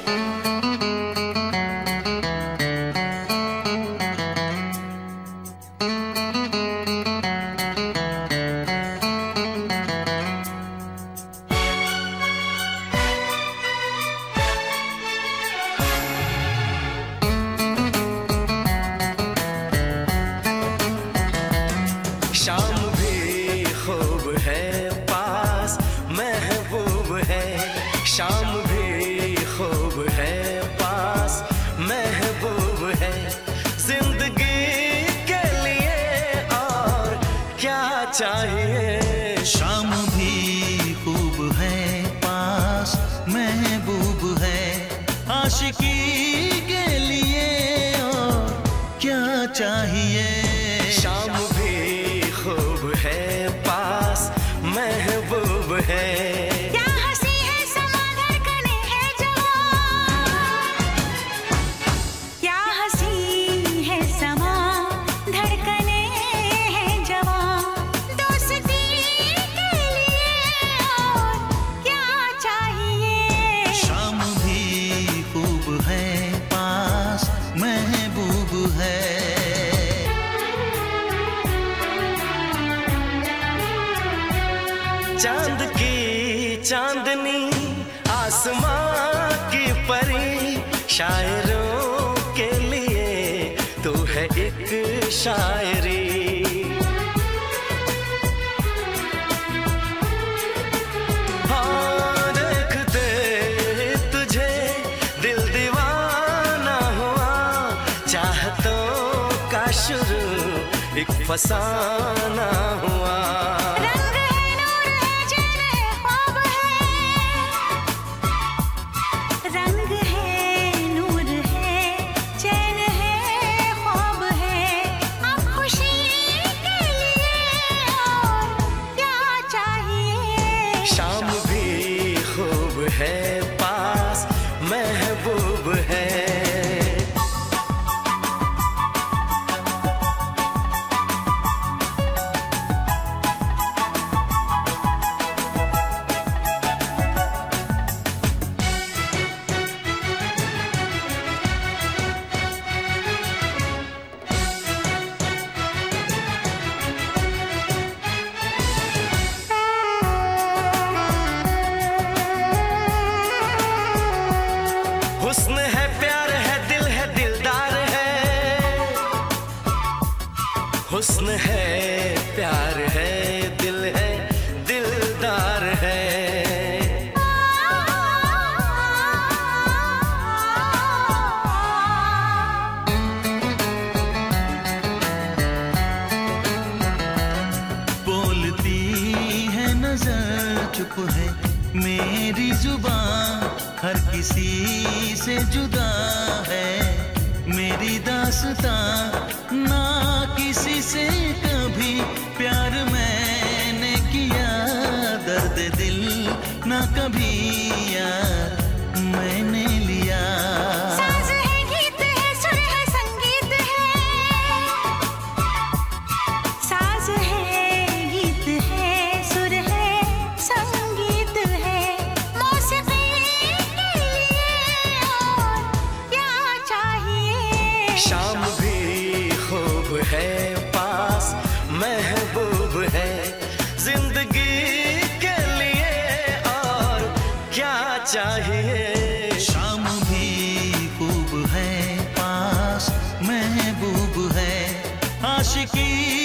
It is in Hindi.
शाम भी खूब है पास महबूब है, शाम भी खूब है पास महबूब है, जिंदगी के लिए और क्या चाहिए। शाम भी खूब है पास महबूब है, आशिकी के लिए और क्या चाहिए। शाम भी खूब है पास महबूब है, क्या हंसी है समा धड़कने है जवां, क्या हंसी है समा धड़कने है जवां, दोस्ती के लिए और क्या चाहिए। शाम भी खूब है पास महबूब है। चांद की चांदनी आसमां की परी, शायरों के लिए तू है एक शायरी। हाँ देखते तुझे दिल दीवाना हुआ, चाहतों का शुरू एक फसाना हुआ। रंग है नूर है चैन है ख्वाब है, अब खुशी के लिए और क्या चाहिए। शाम भी खूब है पास महबूब है। हुस्न है प्यार है दिल है दिलदार है, हुस्न है प्यार है दिल है दिलदार है। बोलती है नजर चुप है मेरी जुबान, हर किसी से जुदा है मेरी दास्तां, ना किसी से कभी प्यार मैंने किया, दर्द दिल ना कभी यार मैंने लिया। साज है गीत है सुर है संगीत है, साज है गीत है सुर है संगीत है, मौसीकी के लिए और क्या चाहिए। शाम भी खूब है पास महबूब है, जिंदगी के लिए और क्या चाहिए। शाम भी खूब है पास महबूब है, आशिकी